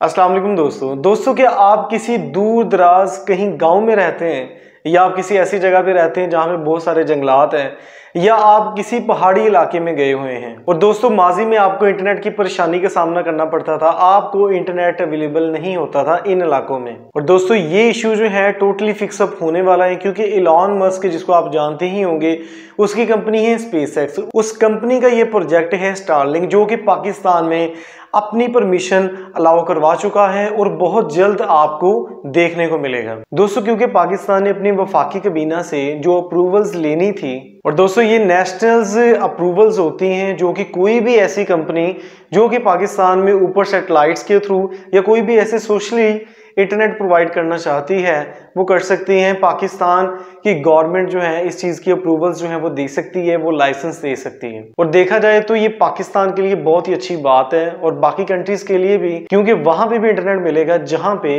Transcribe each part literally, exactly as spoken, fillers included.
अस्सलाम वालेकुम दोस्तों दोस्तों क्या आप किसी दूर दराज कहीं गांव में रहते हैं या आप किसी ऐसी जगह पे रहते हैं जहां पे बहुत सारे जंगलात हैं या आप किसी पहाड़ी इलाके में गए हुए हैं और दोस्तों माजी में आपको इंटरनेट की परेशानी का सामना करना पड़ता था, आपको इंटरनेट अवेलेबल नहीं होता था इन इलाकों में। और दोस्तों ये इशू जो है टोटली फिक्सअप होने वाला है क्योंकि इलॉन मस्क जिसको आप जानते ही होंगे उसकी कंपनी है स्पेसएक्स। उस कंपनी का ये प्रोजेक्ट है स्टारलिंक जो कि पाकिस्तान में अपनी परमिशन अलाउ करवा चुका है और बहुत जल्द आपको देखने को मिलेगा दोस्तों, क्योंकि पाकिस्तान ने अपनी वफाकी काबीना से जो अप्रूवल्स लेनी थी। और दोस्तों ये नेशनल्स अप्रूवल्स होती हैं जो कि कोई भी ऐसी कंपनी जो कि पाकिस्तान में ऊपर सैटेलाइट्स के थ्रू या कोई भी ऐसे सोशली इंटरनेट प्रोवाइड करना चाहती है वो कर सकती हैं। पाकिस्तान की गवर्नमेंट जो है इस चीज़ की अप्रूवल्स जो है वो दे सकती है, वो लाइसेंस दे सकती है। और देखा जाए तो ये पाकिस्तान के लिए बहुत ही अच्छी बात है और बाकी कंट्रीज के लिए भी, क्योंकि वहां पे भी इंटरनेट मिलेगा जहां पे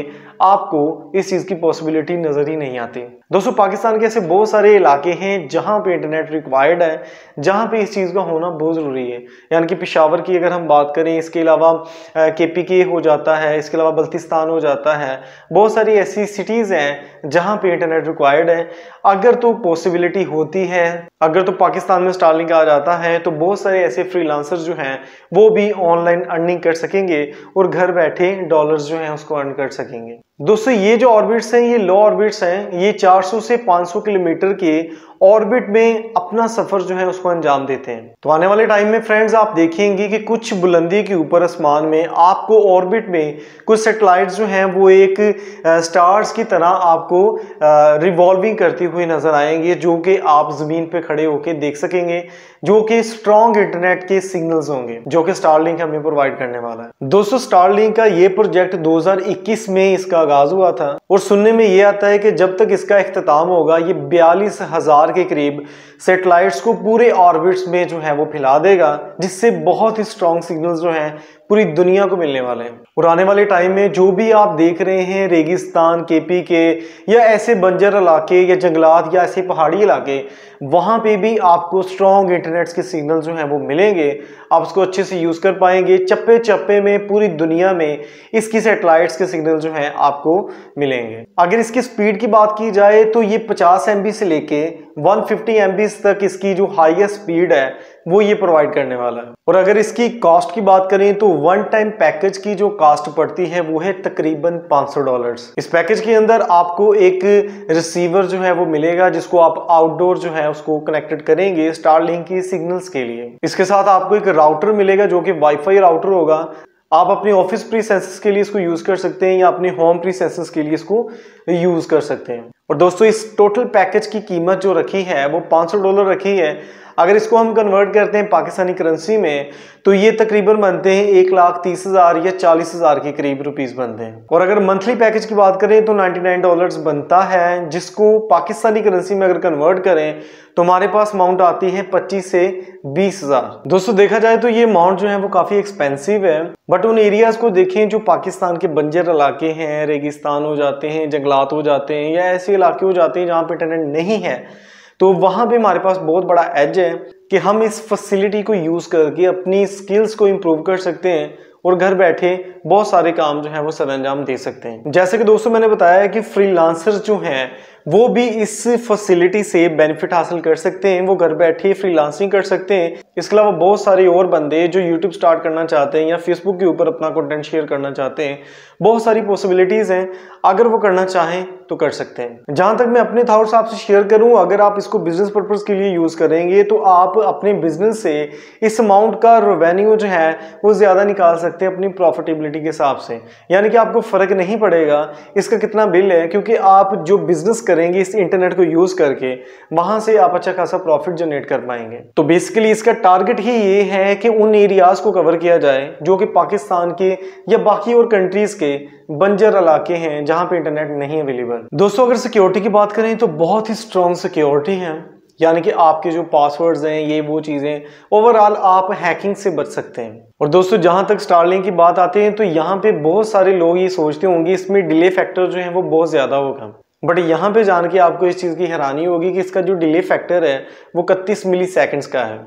आपको इस चीज़ की पॉसिबिलिटी नजर ही नहीं आती। दोस्तों पाकिस्तान के ऐसे बहुत सारे इलाके हैं जहां पे इंटरनेट रिक्वायर्ड है, जहां पे इस चीज़ का होना बहुत ज़रूरी है। यानी कि पेशावर की अगर हम बात करें, इसके अलावा के पी के हो जाता है, इसके अलावा बल्तिस्तान हो जाता है, बहुत सारी ऐसी सिटीज़ हैं जहां पे इंटरनेट रिक्वायर्ड है। अगर तो पॉसिबिलिटी होती है, अगर तो पाकिस्तान में स्टारलिंक आ जाता है तो बहुत सारे ऐसे फ्रीलांसर्स जो हैं वो भी ऑनलाइन अर्निंग कर सकेंगे और घर बैठे डॉलर्स जो हैं उसको अर्न कर सकेंगे। दोस्तों ये जो ऑर्बिट्स हैं ये लो ऑर्बिट्स हैं, ये चार सौ से पाँच सौ किलोमीटर के ऑर्बिट में अपना सफर जो है उसको अंजाम देते हैं। तो आने वाले टाइम में फ्रेंड्स आप देखेंगे कि कुछ बुलंदी के ऊपर आसमान में आपको ऑर्बिट में कुछ सैटेलाइट्स जो हैं वो एक स्टार्स की तरह आपको रिवॉल्विंग करती हुई नजर आएंगे जो कि आप जमीन पे खड़े होकर देख सकेंगे, जो कि स्ट्रॉन्ग इंटरनेट के सिग्नल्स होंगे जो कि स्टारलिंक हमें प्रोवाइड करने वाला है। दोस्तों स्टारलिंक का ये प्रोजेक्ट दो हज़ार इक्कीस में इसका आगाज हुआ था और सुनने में ये आता है कि जब तक इसका इख्तिताम होगा ये बयालीस हजार के करीब सैटेलाइट्स को पूरे ऑर्बिट्स में जो है वो फैला देगा, जिससे बहुत ही स्ट्रॉन्ग सिग्नल्स जो हैं पूरी दुनिया को मिलने वाले हैं। और आने वाले टाइम में जो भी आप देख रहे हैं रेगिस्तान, के पी के या ऐसे बंजर इलाके या जंगलात या ऐसे पहाड़ी इलाके, वहां पे भी आपको स्ट्रॉन्ग इंटरनेट के सिग्नल जो हैं वो मिलेंगे। आप उसको अच्छे से यूज कर पाएंगे। चप्पे चप्पे में पूरी दुनिया में इसकी सैटेलाइट्स के सिग्नल जो हैं आपको मिलेंगे। अगर इसकी स्पीड की बात की जाए तो ये पचास एम बी से लेके एक सौ पचास एम बी तक इसकी जो हाईएस्ट स्पीड है वो ये प्रोवाइड करने वाला है। और अगर इसकी कॉस्ट की बात करें तो वन टाइम पैकेज की जो कॉस्ट पड़ती है वो है तकरीबन पाँच सौ डॉलर्स। इस पैकेज के अंदर आपको एक रिसीवर जो है वो मिलेगा जिसको आप आउटडोर जो है उसको कनेक्टेड करेंगे स्टारलिंक की सिग्नल्स के लिए। इसके साथ आपको एक राउटर मिलेगा जो कि वाईफाई राउटर होगा। आप अपने ऑफिस प्रीसेंसेस के लिए इसको यूज कर सकते हैं या अपने होम प्रीसेंसेस के लिए इसको यूज कर सकते हैं। और दोस्तों इस टोटल पैकेज की कीमत जो रखी है वो पाँच सौ डॉलर रखी है। अगर इसको हम कन्वर्ट करते हैं पाकिस्तानी करेंसी में तो ये तकरीबन बनते हैं एक लाख तीस हजार या चालीस हजार के करीब रुपीस बनते हैं। और अगर मंथली पैकेज की बात करें तो निन्यानवे डॉलर्स बनता है, जिसको पाकिस्तानी करेंसी में अगर कन्वर्ट करें तो हमारे पास अमाउंट आती है पच्चीस से बीस हजार। दोस्तों देखा जाए तो ये अमाउंट जो है वो काफी एक्सपेंसिव है, बट उन एरियाज को देखें जो पाकिस्तान के बंजर इलाके हैं, रेगिस्तान हो जाते हैं, जंगलात हो जाते हैं या ऐसे इलाके हो जाते हैं जहाँ पे इंटरनेट नहीं है, तो वहां पे हमारे पास बहुत बड़ा एज है कि हम इस फैसिलिटी को यूज करके अपनी स्किल्स को इंप्रूव कर सकते हैं और घर बैठे बहुत सारे काम जो है वो सरअंजाम दे सकते हैं। जैसे कि दोस्तों मैंने बताया कि फ्रीलांसर्स जो हैं वो भी इस फैसिलिटी से बेनिफिट हासिल कर सकते हैं, वो घर बैठे फ्रीलांसिंग कर सकते हैं। इसके अलावा बहुत सारे और बंदे जो यूट्यूब स्टार्ट करना चाहते हैं या फेसबुक के ऊपर अपना कंटेंट शेयर करना चाहते हैं, बहुत सारी पॉसिबिलिटीज हैं, अगर वो करना चाहें तो कर सकते हैं। जहां तक मैं अपने थॉट्स आपसे शेयर करूं, अगर आप इसको बिजनेस पर्पस के लिए यूज करेंगे तो आप अपने बिजनेस से इस अमाउंट का रेवेन्यू जो है वो ज्यादा निकाल सकते हैं अपनी प्रॉफिटेबिलिटी के हिसाब से। यानी कि आपको फर्क नहीं पड़ेगा इसका कितना बिल है, क्योंकि आप जो बिजनेस करेंगे इस इंटरनेट को यूज करके वहां से आप अच्छा खासा प्रॉफिट जनरेट कर पाएंगे। तो बेसिकली इसका टारगेट ही ये है कि उन एरियाज को कवर किया जाए जो कि पाकिस्तान के या बाकी और कंट्रीज के बंजर इलाके हैं जहां पे इंटरनेट नहीं अवेलेबल। दोस्तों अगर सिक्योरिटी की बात करें तो बहुत ही स्ट्रॉन्ग सिक्योरिटी है, यानी कि आपके जो पासवर्ड्स हैं ये वो चीजें ओवरऑल आप हैकिंग से बच सकते हैं। और दोस्तों जहां तक स्टारलिंक की बात आती है तो यहाँ पे बहुत सारे लोग ये सोचते होंगे इसमें डिले फैक्टर जो है वो बहुत ज्यादा होगा, बट यहाँ पे जान के आपको इस चीज की हैरानी होगी कि इसका जो डिले फैक्टर है वो इकतीस मिली सेकेंड्स का है।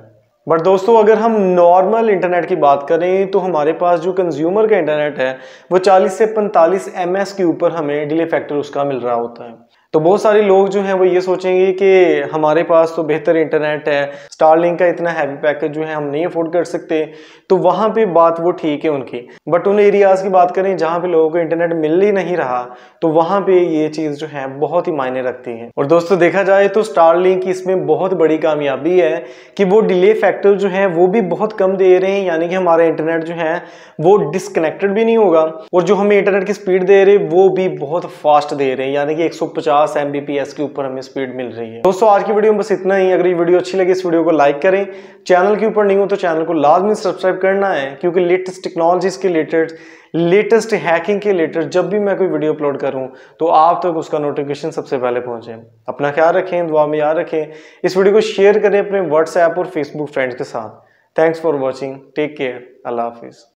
बट दोस्तों अगर हम नॉर्मल इंटरनेट की बात करें तो हमारे पास जो कंज्यूमर का इंटरनेट है वो चालीस से पैंतालीस एम एस के ऊपर हमें डिले फैक्टर उसका मिल रहा होता है। तो बहुत सारे लोग जो हैं वो ये सोचेंगे कि हमारे पास तो बेहतर इंटरनेट है, स्टारलिंक का इतना हैवी पैकेज जो है हम नहीं अफोर्ड कर सकते, तो वहाँ पे बात वो ठीक है उनकी। बट उन एरियाज़ की बात करें जहाँ पे लोगों को इंटरनेट मिल ही नहीं रहा, तो वहाँ पे ये चीज़ जो है बहुत ही मायने रखती है। और दोस्तों देखा जाए तो स्टारलिंक की इसमें बहुत बड़ी कामयाबी है कि वो डिले फैक्टर जो है वो भी बहुत कम दे रहे हैं, यानी कि हमारा इंटरनेट जो है वो डिस्कनेक्टेड भी नहीं होगा, और जो हमें इंटरनेट की स्पीड दे रहे हैं वो भी बहुत फास्ट दे रहे हैं, यानी कि एक सौ पचास एम बी पी एस के ऊपर हमें स्पीड मिल रही है। दोस्तों आज की वीडियो में बस इतना ही। अगर ये वीडियो अच्छी लगी इस वीडियो को लाइक करें, चैनल के ऊपर नहीं हो तो चैनल को लाजमी सब्सक्राइब करना है, क्योंकि लेटेस्ट टेक्नोलॉजीज के रिलेटेड, लेटेस्ट हैकिंग के रिलेटेड जब भी मैं कोई वीडियो अपलोड करूं तो आप तक तो उसका नोटिफिकेशन सबसे पहले पहुंचे। अपना ख्याल रखें, दुआ में याद रखें, इस वीडियो को शेयर करें अपने व्हाट्सएप और फेसबुक फ्रेंड्स के साथ। Thanks for watching, take care, अल्लाह हाफिज।